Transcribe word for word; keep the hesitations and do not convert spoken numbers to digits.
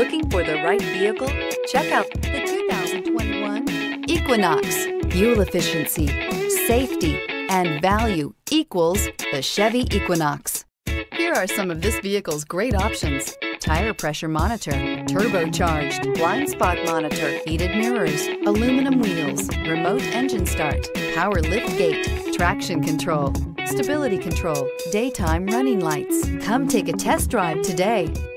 Looking for the right vehicle? Check out the two thousand twenty-one Equinox. Fuel efficiency, safety, and value equals the Chevy Equinox. Here are some of this vehicle's great options: tire pressure monitor, turbocharged, blind spot monitor, heated mirrors, aluminum wheels, remote engine start, power lift gate, traction control, stability control, daytime running lights. Come take a test drive today.